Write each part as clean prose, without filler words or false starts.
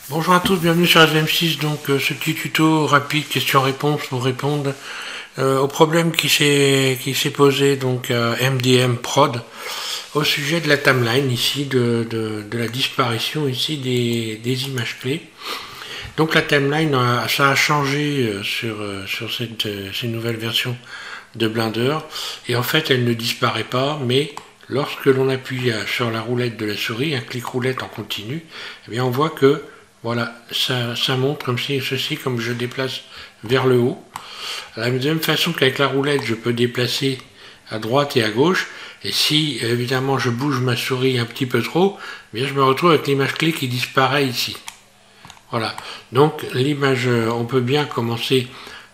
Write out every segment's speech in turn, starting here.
Bonjour à tous, bienvenue sur SVM6, donc ce petit tuto rapide, question-réponse pour répondre au problème qui s'est posé donc à MDM Prod au sujet de la timeline ici, de la disparition ici des images clés. Donc la timeline, ça a changé sur ces nouvelles versions de Blender, et en fait elle ne disparaît pas, mais lorsque l'on appuie sur la roulette de la souris, un clic roulette en continu, eh bien on voit que voilà, ça montre comme ceci, comme je déplace vers le haut. De la même façon qu'avec la roulette, je peux déplacer à droite et à gauche. Et si, évidemment, je bouge ma souris un petit peu trop, eh bien, je me retrouve avec l'image clé qui disparaît ici. Voilà. Donc, l'image, on peut bien commencer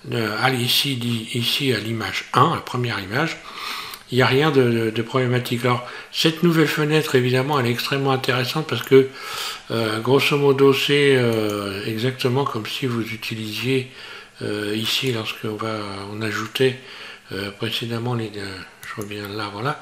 ici à l'image 1, la première image. Il n'y a rien de problématique. Alors, cette nouvelle fenêtre, évidemment, elle est extrêmement intéressante parce que, grosso modo, c'est exactement comme si vous utilisiez ici, on ajoutait précédemment je reviens là, voilà,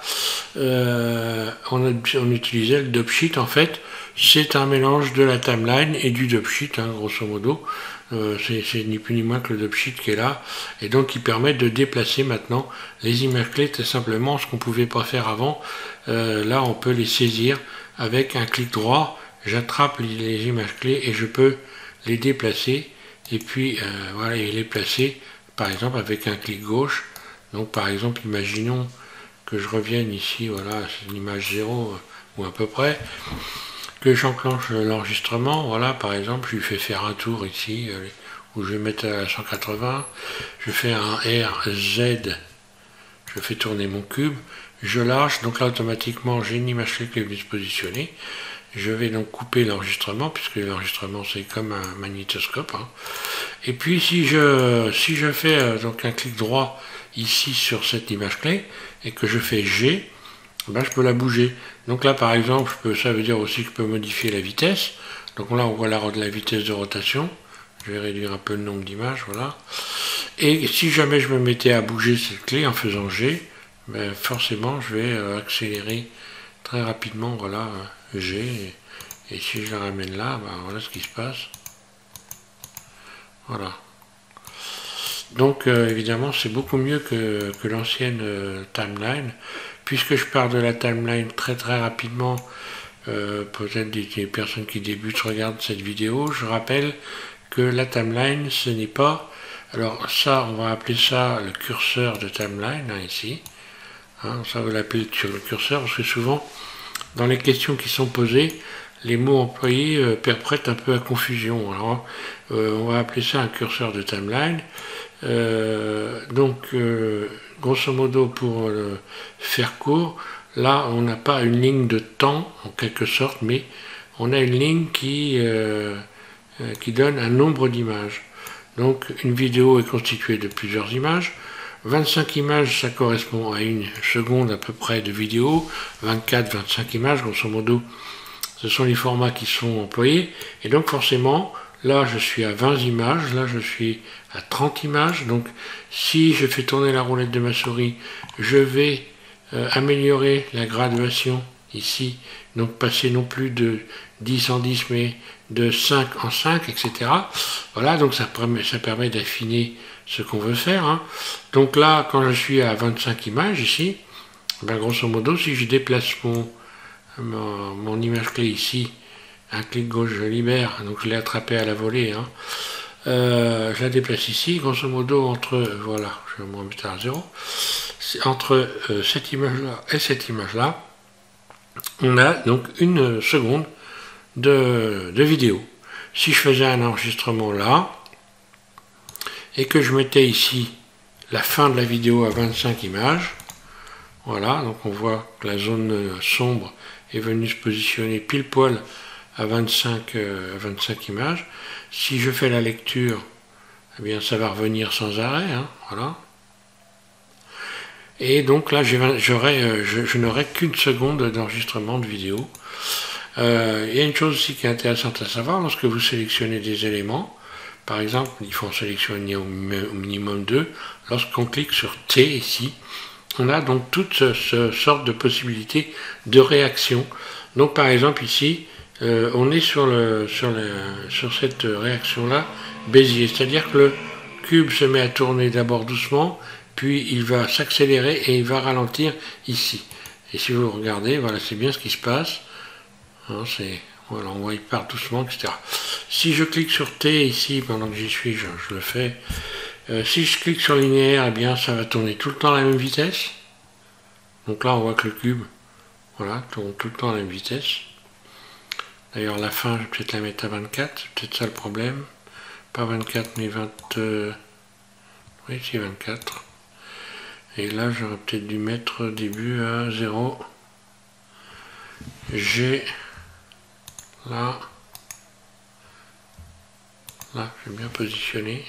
on utilisait le dubsheet. En fait, c'est un mélange de la timeline et du dubsheet, hein, grosso modo. C'est ni plus ni moins que le dubsheet qui est là, et donc qui permet de déplacer maintenant les images clés, tout simplement, ce qu'on ne pouvait pas faire avant. Là, on peut les saisir avec un clic droit, j'attrape les images clés et je peux les déplacer, et puis voilà, et les placer, par exemple, avec un clic gauche. Donc, par exemple, imaginons que je revienne ici, voilà, c'est l'image 0, ou à peu près, que j'enclenche l'enregistrement. Voilà, par exemple, je lui fais faire un tour ici, où je vais mettre à 180, je fais un RZ, je fais tourner mon cube, je lâche, donc là automatiquement j'ai une image clé qui est venue se positionner. Je vais donc couper l'enregistrement, puisque l'enregistrement c'est comme un magnétoscope, hein. Et puis si je fais donc un clic droit ici sur cette image clé, et que je fais G, ben, je peux la bouger. Donc là par exemple, ça veut dire aussi que je peux modifier la vitesse. Donc là on voit la vitesse de rotation. Je vais réduire un peu le nombre d'images, voilà. Et si jamais je me mettais à bouger cette clé en faisant G, ben forcément je vais accélérer très rapidement, voilà, G. Et si je la ramène là, ben voilà ce qui se passe. Voilà. Donc évidemment c'est beaucoup mieux que l'ancienne timeline, puisque je pars de la timeline très rapidement. Peut-être des personnes qui débutent regardent cette vidéo. Je rappelle que la timeline, ce n'est pas... Alors ça, on va appeler ça le curseur de timeline, hein, ici. Hein, ça, on l'appelle sur le curseur, parce que souvent, dans les questions qui sont posées, les mots employés prêtent un peu à confusion. Alors, on va appeler ça un curseur de timeline. Grosso modo, pour faire court, là, on n'a pas une ligne de temps, en quelque sorte, mais on a une ligne qui donne un nombre d'images. Donc, une vidéo est constituée de plusieurs images. 25 images, ça correspond à une seconde à peu près de vidéo. 24-25 images, grosso modo, ce sont les formats qui sont employés. Et donc, forcément, là, je suis à 20 images. Là, je suis à 30 images. Donc, si je fais tourner la roulette de ma souris, je vais améliorer la graduation ici, donc passer non plus de 10 en 10 mais de 5 en 5, etc. Voilà, donc ça permet d'affiner ce qu'on veut faire, hein. Donc là, quand je suis à 25 images ici, ben grosso modo, si je déplace mon image clé ici, un clic gauche, je libère, donc je l'ai attrapé à la volée, hein. Je la déplace ici, grosso modo entre, voilà, je vais me remettre à 0, entre cette image-là et cette image-là, on a donc une seconde de vidéo. Si je faisais un enregistrement là, et que je mettais ici la fin de la vidéo à 25 images, voilà, donc on voit que la zone sombre est venue se positionner pile poil à 25 images. Si je fais la lecture, eh bien ça va revenir sans arrêt, hein, voilà. Et donc là, je n'aurai qu'une seconde d'enregistrement de vidéo. Il y a une chose aussi qui est intéressante à savoir, lorsque vous sélectionnez des éléments, par exemple, il faut en sélectionner au minimum 2, lorsqu'on clique sur T ici, on a donc toutes sortes de possibilités de réaction. Donc par exemple ici, on est sur cette réaction-là, Bézier. C'est-à-dire que le cube se met à tourner d'abord doucement, puis il va s'accélérer et il va ralentir ici. Et si vous regardez, voilà, c'est bien ce qui se passe. Hein, voilà, on voit il part doucement, etc. Si je clique sur T ici, pendant que j'y suis, je le fais. Si je clique sur linéaire, eh bien ça va tourner tout le temps à la même vitesse. Donc là on voit que le cube, voilà, tourne tout le temps à la même vitesse. D'ailleurs la fin, je vais peut-être la mettre à 24, c'est peut-être ça le problème. Pas 24 mais 20... oui, c'est 24. Et là j'aurais peut-être dû mettre au début à 0. G, là, j'ai bien positionné.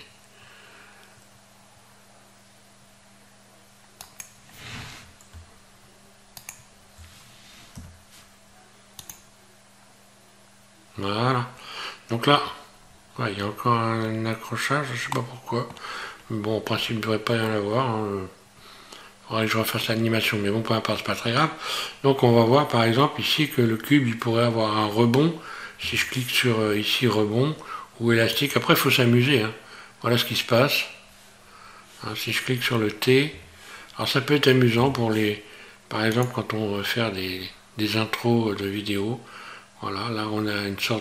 Voilà. Donc là, ouais, il y a encore un accrochage, je ne sais pas pourquoi. Bon, en principe, il ne devrait pas y en avoir. Hein. Il faudrait que je refasse l'animation, mais bon, peu importe, c'est pas très grave. Donc on va voir par exemple ici que le cube, il pourrait avoir un rebond. Si je clique sur ici rebond ou élastique, après il faut s'amuser. Hein. Voilà ce qui se passe. Hein, si je clique sur le T, alors ça peut être amusant pour les... Par exemple, quand on veut faire des intros de vidéos. Voilà, là on a une sorte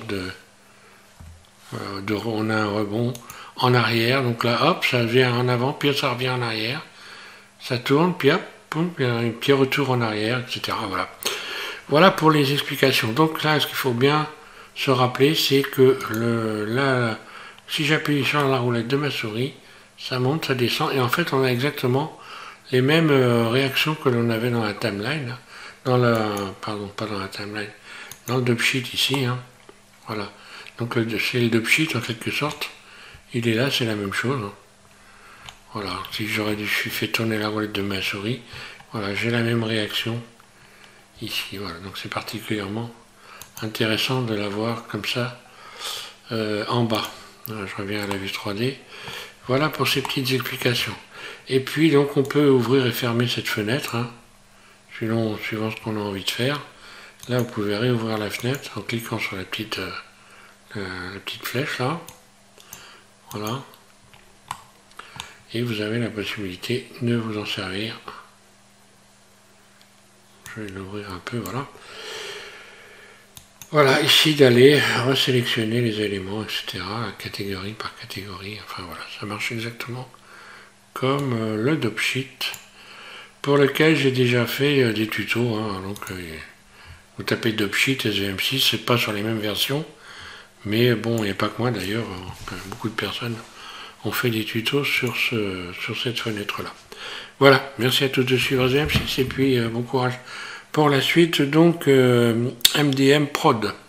on a un rebond en arrière, donc là hop, ça vient en avant, puis ça revient en arrière, ça tourne, puis hop, boum, il y a un petit retour en arrière, etc. Voilà. Voilà pour les explications. Donc là, ce qu'il faut bien se rappeler, c'est que là, si j'appuie sur la roulette de ma souris, ça monte, ça descend, et en fait on a exactement les mêmes réactions que l'on avait dans la timeline, pardon, pas dans la timeline, dans le dubsheet ici, hein. Voilà. Donc c'est le dubsheet en quelque sorte. Il est là, c'est la même chose. Hein. Voilà. Si j'aurais fait tourner la roulette de ma souris, voilà, j'ai la même réaction ici. Voilà. Donc c'est particulièrement intéressant de la voir comme ça en bas. Voilà, je reviens à la vue 3D. Voilà pour ces petites explications. Et puis donc on peut ouvrir et fermer cette fenêtre, hein, suivant ce qu'on a envie de faire. Là, vous pouvez réouvrir la fenêtre en cliquant sur la petite flèche là. Voilà. Et vous avez la possibilité de vous en servir. Je vais l'ouvrir un peu, voilà. Voilà, ici d'aller resélectionner les éléments, etc. Catégorie par catégorie. Enfin voilà, ça marche exactement comme le dubsheet, pour lequel j'ai déjà fait des tutos. Hein, donc, vous tapez dubsheet SVM6, c'est pas sur les mêmes versions, mais bon, il n'y a pas que moi d'ailleurs, beaucoup de personnes ont fait des tutos sur cette fenêtre là. Voilà, merci à tous de suivre SVM6 et puis bon courage pour la suite. Donc MDM Prod.